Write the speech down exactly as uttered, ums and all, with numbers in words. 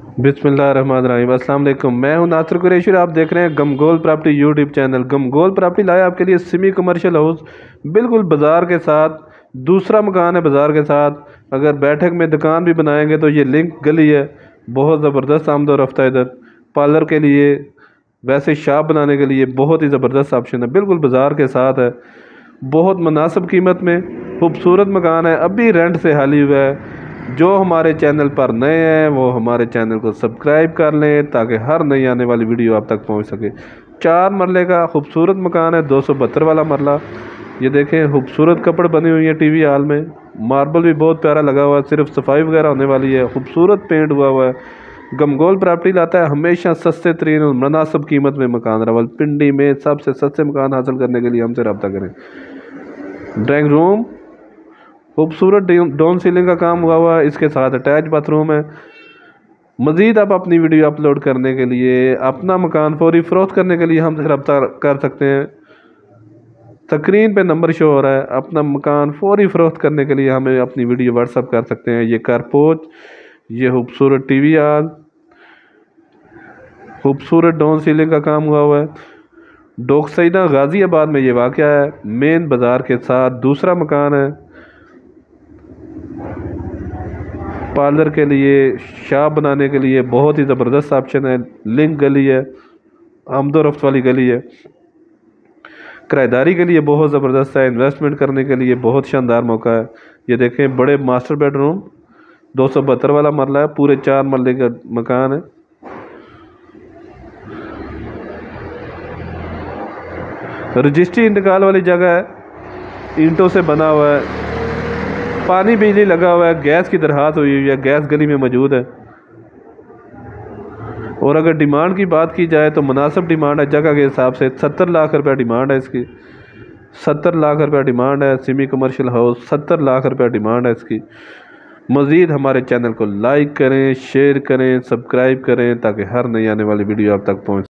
बिस्मिल्लाहिर्रहमानिर्रहीम। अस्सलाम वालेकुम। मैं हूं नासिर कुरैशी। आप देख रहे हैं गमगोल प्रॉपर्टी यूट्यूब चैनल। गमगोल प्रॉपर्टी लाया आपके लिए सेमी कमर्शियल हाउस, बिल्कुल बाज़ार के साथ। दूसरा मकान है बाज़ार के साथ। अगर बैठक में दुकान भी बनाएंगे तो ये लिंक गली है, बहुत ज़बरदस्त आमद और रफ्ता। इधर पार्लर के लिए, वैसे शॉप बनाने के लिए बहुत ही ज़बरदस्त ऑप्शन है, बिल्कुल बाज़ार के साथ है। बहुत मुनासिब कीमत में खूबसूरत मकान है, अभी रेंट से खाली हुआ है। जो हमारे चैनल पर नए हैं वो हमारे चैनल को सब्सक्राइब कर लें ताकि हर नई आने वाली वीडियो आप तक पहुंच सके। चार मरले का खूबसूरत मकान है, दो सौ बहत्तर वाला मरला। ये देखें, खूबसूरत कपड़ बनी हुई है टीवी हॉल में, मार्बल भी बहुत प्यारा लगा हुआ है, सिर्फ सफाई वगैरह होने वाली है। खूबसूरत पेंट हुआ हुआ है। गमगोल प्रॉपर्टी लाता है हमेशा सस्ते तरीन और मुनासिब कीमत में मकान। रावलपिंडी में सबसे सस्ते मकान हासिल करने के लिए हमसे रब्ता करें। ड्राइंग रूम खूबसूरत डाउन सीलिंग का काम हुआ हुआ है, इसके साथ अटैच बाथरूम है। मज़ीद आप अपनी वीडियो अपलोड करने के लिए, अपना मकान फौरी फ़रोख्त करने के लिए हमसे रब्ता कर सकते हैं। स्क्रीन पे नंबर शो हो रहा है। अपना मकान फौरी फ़रोख्त करने के लिए हमें अपनी वीडियो व्हाट्सअप कर सकते हैं। ये कारपोच, ये खूबसूरत टीवी हॉल, खूबसूरत डाउन सीलिंग का काम हुआ हुआ है। डोक सईदा गाज़ियाबाद में ये वाक़या है, मेन बाज़ार के साथ। दूसरा मकान है पार्लर के लिए, शॉप बनाने के लिए बहुत ही ज़बरदस्त ऑप्शन है। लिंक गली है, आमदो रफ्त वाली गली है। किराएदारी के लिए बहुत ज़बरदस्त है, इन्वेस्टमेंट करने के लिए बहुत शानदार मौका है। ये देखें, बड़े मास्टर बेडरूम, दो सौ बहत्तर वाला मरला है, पूरे चार मरले का मकान है। रजिस्ट्री इंतकाल वाली जगह है, ईंटों से बना हुआ है, पानी बिजली लगा हुआ है, गैस की दरखास्त हुई हुई है, गैस गली में मौजूद है। और अगर डिमांड की बात की जाए तो मुनासिब डिमांड है जगह के हिसाब से। सत्तर लाख रुपया डिमांड है इसकी, सत्तर लाख रुपया डिमांड है। सेमी कमर्शियल हाउस, सत्तर लाख रुपया डिमांड है इसकी। मज़ीद हमारे चैनल को लाइक करें, शेयर करें, सब्सक्राइब करें ताकि हर नई आने वाली वीडियो आप तक पहुँच